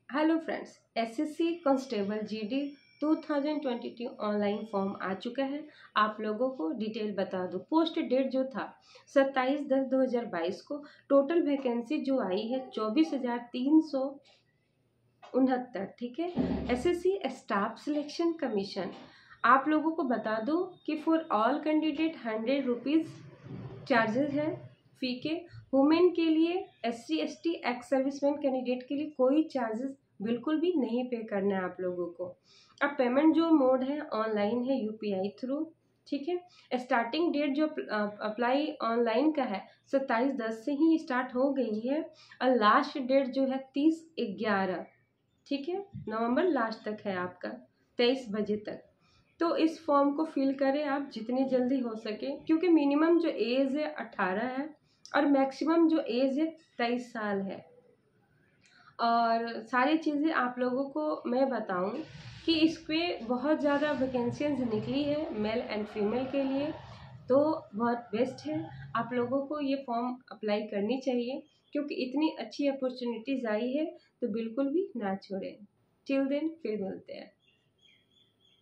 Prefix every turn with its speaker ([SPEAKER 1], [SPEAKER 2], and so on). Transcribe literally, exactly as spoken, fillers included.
[SPEAKER 1] Hello friends, SSC constable GD दो हज़ार बाईस ऑनलाइन फॉर्म आ चुका है। आप लोगों को डिटेल बता दूं, पोस्ट डेट जो था सत्ताईस दस दो हज़ार बाईस को, टोटल वैकेंसी जो आई है चौबीस हजार तीन सौ उनहत्तर। ठीक है, एसएससी स्टाफ सिलेक्शन कमीशन। आप लोगों को बता दूं कि for all candidate hundred rupees charges है फी के। वुमेन के लिए, S C S T ex serviceman candidate के लिए कोई चार्जेस बिल्कुल भी नहीं पे करना है आप लोगों को। अब पेमेंट जो मोड है ऑनलाइन है, यूपीआई थ्रू। ठीक है, स्टार्टिंग डेट जो अप्लाई ऑनलाइन का है सत्ताईस दस से ही स्टार्ट हो गई है, और लास्ट डेट जो है तीस ग्यारह, ठीक है, नवंबर लास्ट तक है आपका, तेईस बजे तक। तो इस फॉर्म को फिल करें आप जितनी जल्दी हो सके, क्योंकि मिनिमम जो एज है अठारह है और मैक्सिमम जो एज है तेईस साल है। और सारी चीज़ें आप लोगों को मैं बताऊं कि इस पर बहुत ज़्यादा वैकेंसीज निकली है मेल एंड फीमेल के लिए, तो बहुत बेस्ट है। आप लोगों को ये फॉर्म अप्लाई करनी चाहिए, क्योंकि इतनी अच्छी अपॉर्चुनिटीज़ आई है, तो बिल्कुल भी ना छोड़ें। टिल देन फिर मिलते हैं।